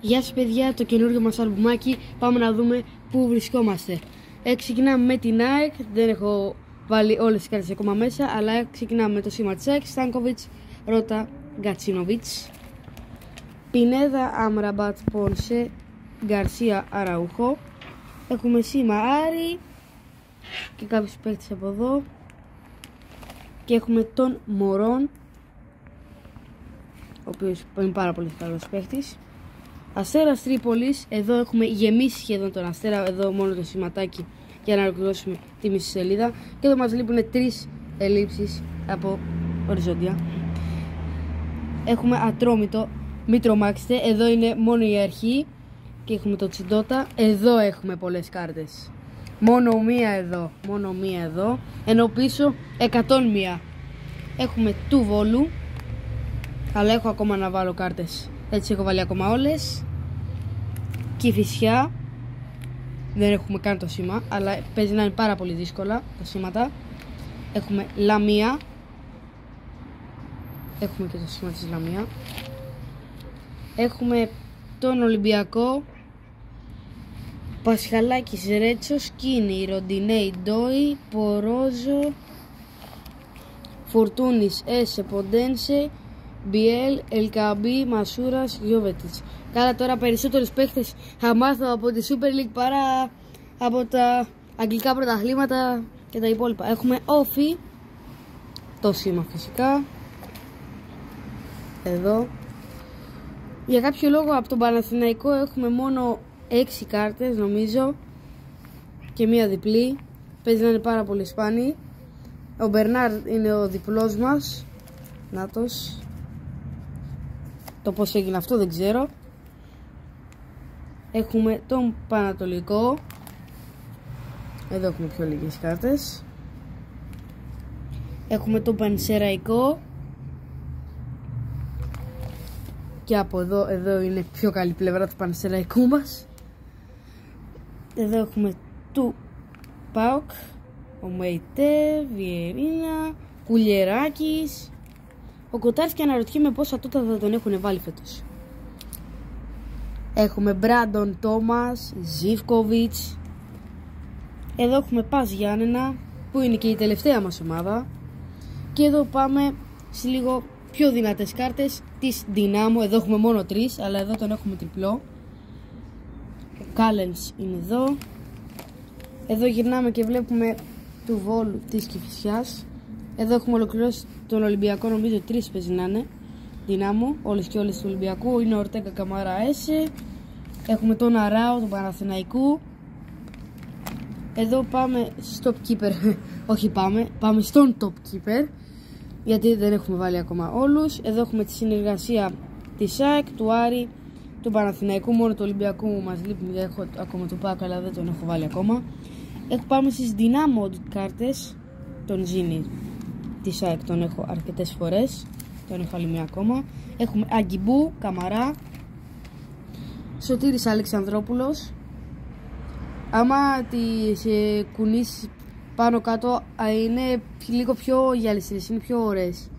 Γεια σας παιδιά, το καινούργιο μας αλμπουμάκι. Πάμε να δούμε πού βρισκόμαστε. Ξεκινάμε με την ΑΕΚ. Δεν έχω βάλει όλες τις κάρτες ακόμα μέσα, αλλά ξεκινάμε με το σήμα Τσεκ, Στάνκοβιτς, Ρώτα, Γκατσίνοβιτς, Πινέδα, Άμραμπατ, Πόνσε, Γκαρσία, Αραούχο. Έχουμε σήμα Άρη και κάποιους παίκτες από εδώ. Και έχουμε τον Μωρόν, ο οποίος είναι πάρα πολύ καλός παίκτης. Αστέρας Τρίπολης, εδώ έχουμε γεμίσει σχεδόν τον Αστέρα, εδώ μόνο το σηματάκι για να ολοκληρώσουμε τη μισή σελίδα. Και εδώ μας λείπουν 3 ελλείψεις από οριζόντια. Έχουμε Ατρόμητο, μην τρομάξετε, εδώ είναι μόνο η αρχή. Και έχουμε το Τσιντότα, εδώ έχουμε πολλές κάρτες. Μόνο μία εδώ, ενώ πίσω 101. Έχουμε του Βόλου, αλλά έχω ακόμα να βάλω κάρτες. Έτσι έχω βάλει ακόμα όλες. Κηφισιά, δεν έχουμε καν το σήμα, αλλά παίζει να είναι πάρα πολύ δύσκολα τα σήματα. Έχουμε Λαμία, έχουμε και το σήμα της Λαμία. Έχουμε τον Ολυμπιακό, Πασχαλάκης, Ρέτσο, Σκίνη, Ροντινέι, Ντόι, Πορόζο, Φορτούνης, Έσε, Ποντένσε, Μπιέλ, Ελκαμπή, Μασούρας, Γιώβετιτς. Καλά, τώρα περισσότερους παίχτες θα μάθω από τη Super League παρά από τα αγγλικά πρωταθλήματα και τα υπόλοιπα. Έχουμε Όφι, το σήμα φυσικά, εδώ. Για κάποιο λόγο από τον Παναθηναϊκό έχουμε μόνο 6 κάρτες νομίζω και μία διπλή. Παίζει να είναι πάρα πολύ σπάνιοι. Ο Μπερνάρ είναι ο διπλός μας. Νάτος. Το πώς έγινε αυτό δεν ξέρω. Έχουμε τον Πανατολικό. Εδώ έχουμε πιο λίγες κάρτες. Έχουμε τον Πανσεραϊκό. Και από εδώ είναι πιο καλή πλευρά του Πανσεραϊκού μας. Εδώ έχουμε του ΠΑΟΚ, ο Μεϊτέ, Βιερίνα, Κουλιεράκης. Ο Κοτάρης, και αναρωτιέμαι πόσα τότε θα τον έχουν βάλει φέτος. Έχουμε Μπράντον Τόμας, Ζίβκοβιτς. Εδώ έχουμε Πας Γιάννενα, που είναι και η τελευταία μας ομάδα. Και εδώ πάμε σε λίγο πιο δυνατές κάρτες της Δυνάμω. Εδώ έχουμε μόνο 3, αλλά εδώ τον έχουμε τριπλό. Ο Κάλενς είναι εδώ. Εδώ γυρνάμε και βλέπουμε του Βόλου, της Κηφισιάς. Εδώ έχουμε ολοκληρώσει τον Ολυμπιακό, νομίζω 3 παίζει να είναι. Δυνάμω, όλες και όλες του Ολυμπιακού. Είναι ο Ορτέγκα, Καμάρα, Έσε. Έχουμε τον Αράο, τον Παναθηναϊκού. Εδώ πάμε στο Top Keeper. Όχι πάμε στον Top Keeper, γιατί δεν έχουμε βάλει ακόμα όλους. Εδώ έχουμε τη συνεργασία της ΑΕΚ, του Άρη, του Παναθηναϊκού. Μόνο του Ολυμπιακού μας λείπει, δεν έχω ακόμα του ΠΑΟΚ, αλλά δεν τον έχω βάλει ακόμα. Πάμε στις Δυνάμω κάρτες. Τον Ζήνη της ΑΕΚ τον έχω αρκετές φορές. Τον έχω άλλη μία ακόμα. Έχουμε Αγκιμπού, Καμαρά, Σωτήρης Αλεξανδρόπουλος. Άμα τις κουνήσεις πάνω κάτω είναι λίγο πιο γυαλιστές, είναι πιο ωραίες.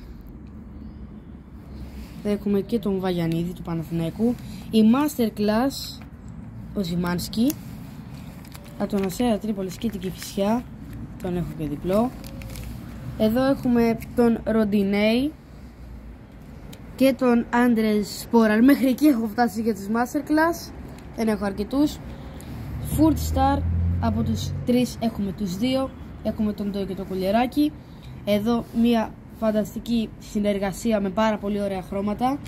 Έχουμε και τον Βαγιανίδη του Παναθηναϊκού. Η Masterclass, ο Ζημάνσκι. Από τον Αστέρα Τρίπολης και την Κηφισιά, τον έχω και διπλό. Εδώ έχουμε τον Ροντινέι και τον Άντρες Σπόραλ. Μέχρι εκεί έχω φτάσει για τις Masterclass, δεν έχω αρκετούς. Food Star, από τους 3 έχουμε τους 2. Έχουμε τον Ντόι και το Κουλιεράκι. Εδώ μια φανταστική συνεργασία με πάρα πολύ ωραία χρώματα.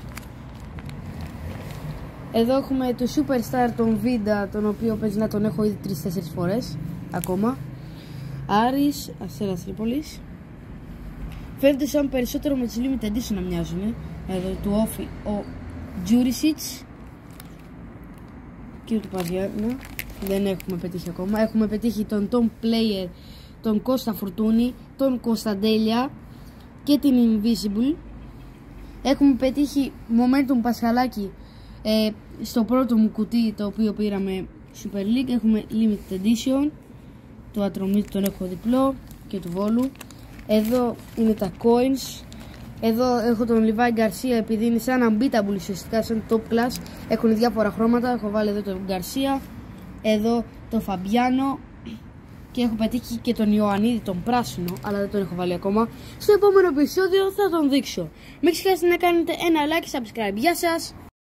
Εδώ έχουμε το Superstar, τον Βίντα, τον οποίο παίζει να τον έχω ήδη 3-4 φορές ακόμα. Άρης, Αστέρας Τρίπολης. Φαίνεται σαν περισσότερο με τις Limited Edition να μοιάζουν. Εδώ του Όφι ο Τζούρισιτς και του Παζιάννα. Δεν έχουμε πετύχει ακόμα. Έχουμε πετύχει τον Tom Player, τον Κώστα Φουρτούνη, τον Κωνσταντέλια και την Invisible. Έχουμε πετύχει Momentum Πασχαλάκη στο πρώτο μου κουτί, το οποίο πήραμε Super League. Έχουμε Limited Edition. Το Ατρομίτη τον έχω διπλό και του Βόλου. Εδώ είναι τα coins. Εδώ έχω τον Λιβάη Γκαρσία, επειδή είναι σαν unbeatable ουσιαστικά, σαν top class. Έχουν διάφορα χρώματα. Έχω βάλει εδώ τον Γκαρσία, εδώ τον Φαμπιάνο και έχω πετύχει και τον Ιωαννίδη, τον πράσινο, αλλά δεν τον έχω βάλει ακόμα. Στο επόμενο επεισόδιο θα τον δείξω. Μην ξεχάσετε να κάνετε ένα like και subscribe. Γεια σας!